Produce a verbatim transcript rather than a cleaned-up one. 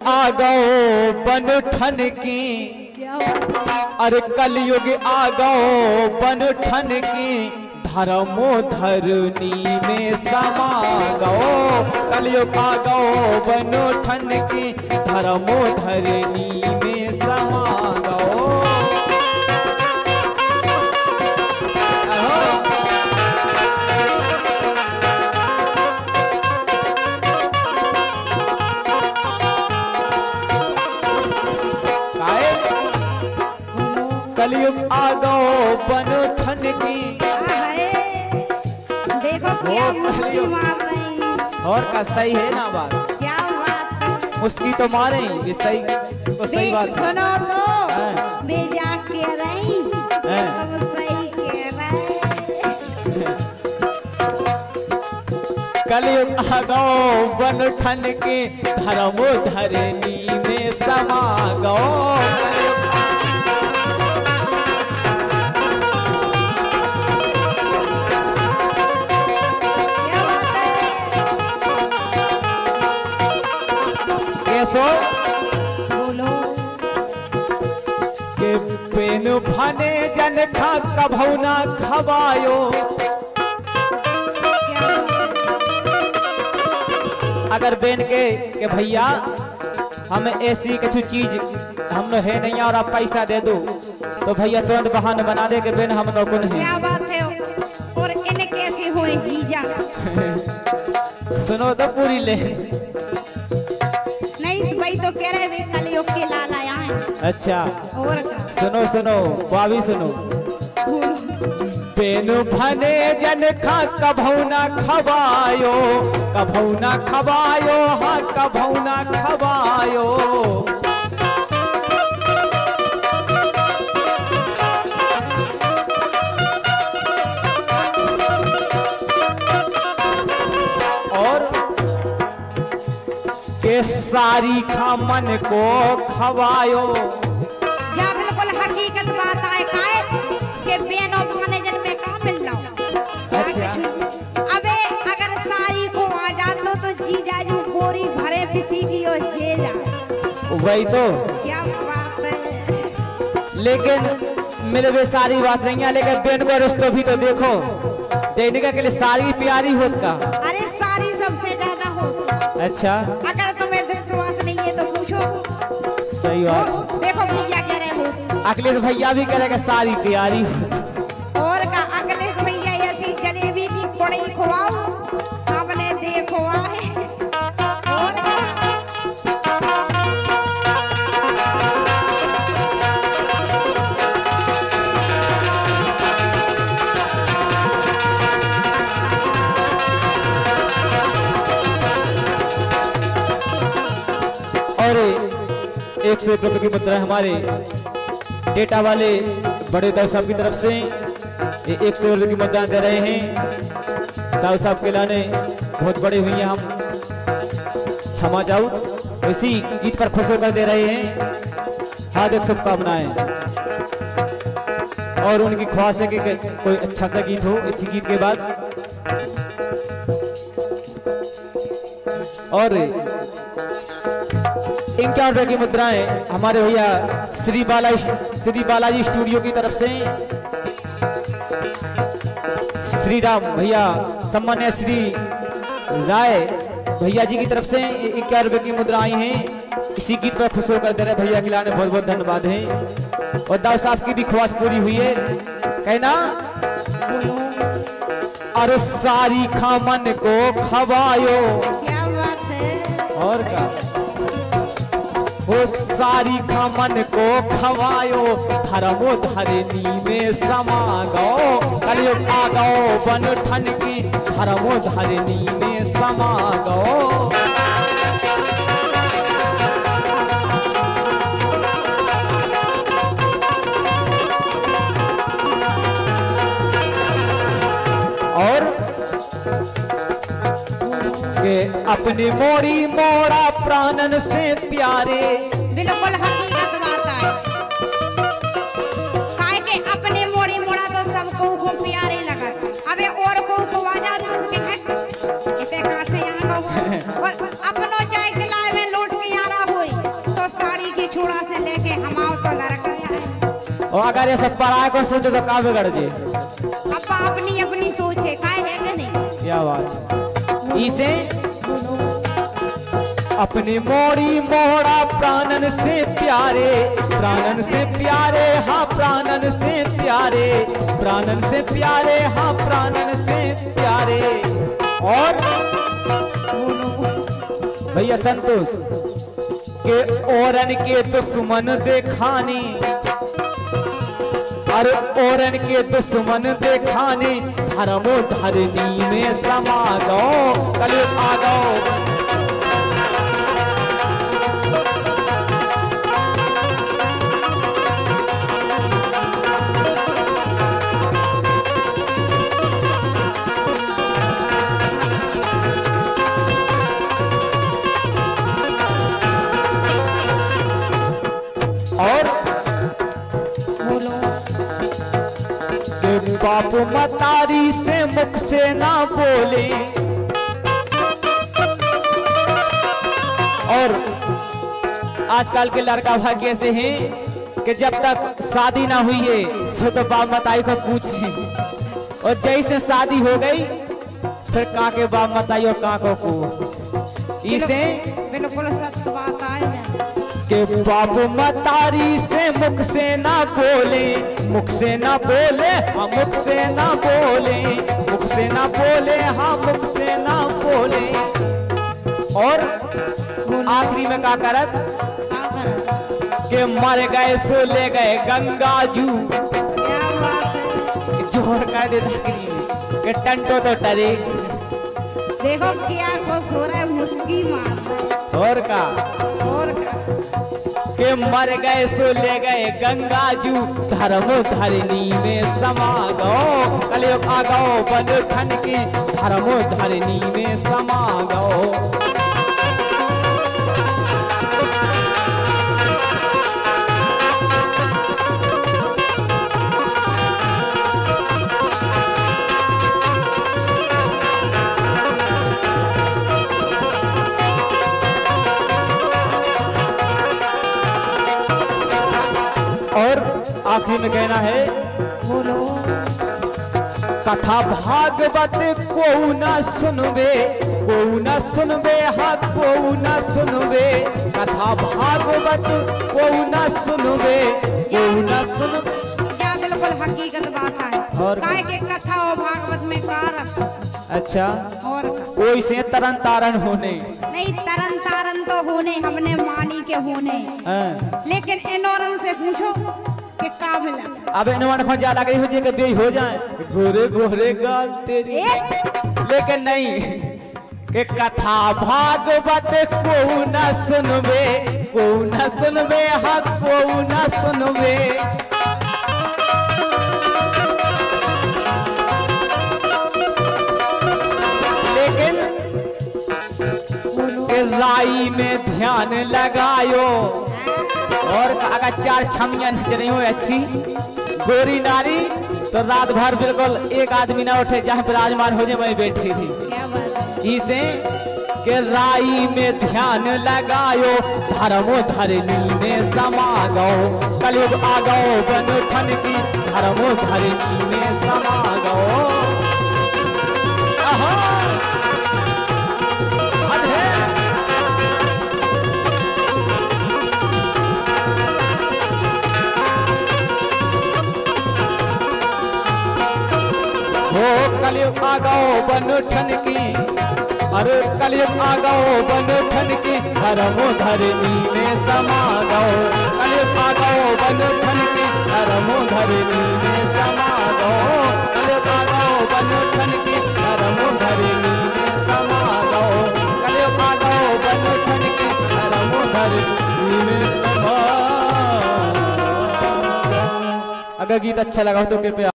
आ गओ बन ठन की, अरे कलयुग आ गओ बन ठन की, धर्मो धरनी में समा गओ। कलयुग आ गओ बन ठन की, धर्मो धरनी में समा गओ। कलयुग आ गओ बन ठन की, देखो क्या मुस्की मार रही। और का सही है ना बात? क्या बात? मुस्की तो मारे ये सही तो सही बात। सुनो तो बेजा कह रही, हम सही कह रहे। कलयुग आ गओ बन ठन की, धर्मो धरनी में समा गओ। बोलो के पेन भने जन खा कभौ ना खवायो। अगर बेन के के भैया हम ऐसी कुछ चीज हम है नहीं और आप पैसा दे दो तो भैया तुरंत बहाना बना दे के बेन हम तो कौन है। क्या बात है? और इन्हें कैसे हुए जीजा? सुनो तो पूरी ले। भाई तो कह रहे हैं कलयुग के लाल आया है। अच्छा और का? सुनो सुनो बाबी सुनो। बेन भने जन खा कभौ ना खवायो, कभौ ना खवायो, हाँ कभौ ना खवायो। के सारी खा मन को खवायो। या बिल्कुल हकीकत बात है काय के बेनो भाने जन में कहाँ मिल रहा। अच्छा। अबे अगर सारी को आ जातो तो जीजा जो बोरी भरे पिसी की और जेला। वही तो। क्या बात है? लेकिन मेरे वे सारी बात नहीं है, लेकिन बेन को रिश्तो भी तो देखो जैनिका के लिए सारी प्यारी होत का। अरे सारी सबसे ज्यादा हो। अच्छा अगर तुम्हें विश्वास नहीं है तो पूछो। सही बात। तो देखो भैया कह रहे हो। अखिलेश भैया भी कह रहे सारी प्यारी। और का अखिलेश भैया ऐसी जलेबी की बड़ी खुआओ हमने देखो है। और और एक सौ एक रुपए की मुद्रा हमारे डेटा वाले बड़े दाऊ साहब की तरफ से ये एक सौ रुपए की मुद्रा दे रहे हैं। दाऊ साहब के लाने बहुत बड़े हुई हैं, हम क्षमा चाहूँ इसी गीत पर खुश होकर दे रहे हैं। हार्दिक शुभकामनाएं और उनकी ख्वाहिश है कि कोई अच्छा सा गीत हो इसी गीत के बाद। और इक्यावन रुपए की मुद्राएं हमारे भैया श्री बालाजी श्री बालाजी स्टूडियो की तरफ से श्री राम भैया सम्मान्य श्री राय भैया जी की तरफ से इक्यावन रुपए की मुद्रा आई हैं। इसी गीत पर खुश होकर दे रहे भैया के लाने बहुत बहुत धन्यवाद है। और दाऊ साहब की भी ख्वाहिश पूरी हुई है। कहना अरे सारी खा मन को खवायो। क्या बात है? और का वो सारी खा मन को खवायो, धर्मो धरनी में समा गओ। कलयुग आ गओ बन ठन की, धर्मो धरनी में समा गओ। और के अपनी मोड़ी मोड़ा प्राणन से प्यारे। बिल्कुल हकीकत बात है। काय के अपने मोड़ी मोड़ा तो सबको को प्यारे लगा। अबे और को को आ जा तो इतने कहां से यहाँ और अपनो चाय खिलाए में लौट के आ रहा होई। और अगर ये सब पराया को सोचो तो का बिगड़ जे। अब अपनी अपनी सोच है, खाए है कि नहीं? क्या बात। इसे अपनी मोड़ी मोड़ा प्राणन से प्यारे, प्राणन से प्यारे, हाँ प्राणन से प्यारे, प्राणन से प्यारे, हाँ प्राणन से प्यारे। और भैया संतोष के औरन के दुश्मन देखानी, और औरन के दुश्मन देखानी, धर्मो धरनी में समा दो, कलयुग आ गो। और के बाप मतारी से मुख से ना बोले, और आजकल के लड़का भाग्य से हैं कि जब तक शादी ना हुई है सो तो बाप मताई को पूछे, और जैसे शादी हो गई फिर का के बाप मताई और काको को। इसे बिल्कुल सत्य बात है के बाप मतारी से मुख से ना बोले, मुख से ना बोले, हाँ मुख से ना बोले, मुख से ना बोले, हाँ मुख से ना बोले। और आखिरी में का करत के मर गए सो ले गए गंगा जू। क्या बात है। जोर कर दे के टंटो तो टरे। देखो क्या खुश हो रहा है, मुस्की मार। और का और का के मर गए सो ले गए गंगा जू, धर्मो धरनी में समा गो, कलयुग आ गो बन ठन के, धर्मो धरनी में समा गो। और आखिरी में कहना है, बोलो कथा भागवत को न सुनबे, को न सुनबे, हाँ को न सुनबे, कथा भागवत को न सुनबे, को न सुनबे। क्या बिल्कुल हकीकत बात है। और काय के कथा और भागवत में कारक। अच्छा और कोई से तरन तारन होने नहीं, तरन तारन तो होने हमने मानी के होने, हाँ। लेकिन इनोरन से पूछो कि का मिला। अब इनवन खो जा लगे हो जे के बेई हो जाए, गोरे गोरे गाल तेरी, लेकिन नहीं के कथा भागवत को न सुनबे, को न सुनबे, हाँ को न सुनबे। लेकिन के राई में ध्यान लगायो, और अगर चार छमियां नजरें हो अच्छी गोरी नारी तो रात भर बिल्कुल एक आदमी ना उठे जहाँ विराजमान हो जाए वही बैठी थी। क्या बात है। इसे के राई में ध्यान लगायो, धर्मो धरनी में समा गो, कलयुग आ गो बन ठन की, धर्मो धरनी में समा गो। हो कलयुग आ गो बन ठन की, अरे कलयुग आ गो बन ठन की, धर्मो धरनी में समा गो, कलयुग आ गो बन ठन की, धर्मो धरनी में समा गो, कलयुग आ गो बन ठन की, धर्मो धरनी में समा गो, कलयुग आ गो बन ठन की, धर्मो धरनी में समा। अगर गीत अच्छा लगा तो कृपया